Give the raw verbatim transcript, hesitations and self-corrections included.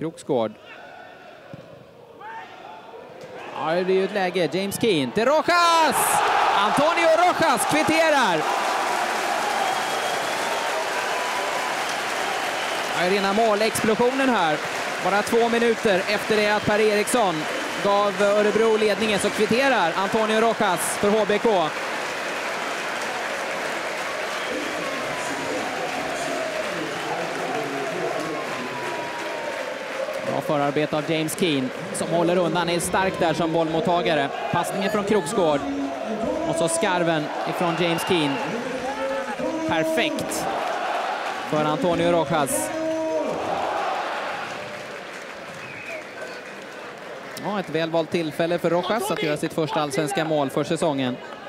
Kroksgård. Ja, det är ju ett läge. James Keen till Rojas! Antonio Rojas kvitterar! Ja, rena målexplosionen här. Bara två minuter efter det att Per Eriksson gav Örebro ledningen så kvitterar Antonio Rojas för H B K. Bra förarbete av James Keen som håller undan, är stark där som bollmottagare. Passningen från Kroksgård och så skarven ifrån James Keen. Perfekt för Antonio Rojas. Ja, ett välvalt tillfälle för Rojas att göra sitt första allsvenska mål för säsongen.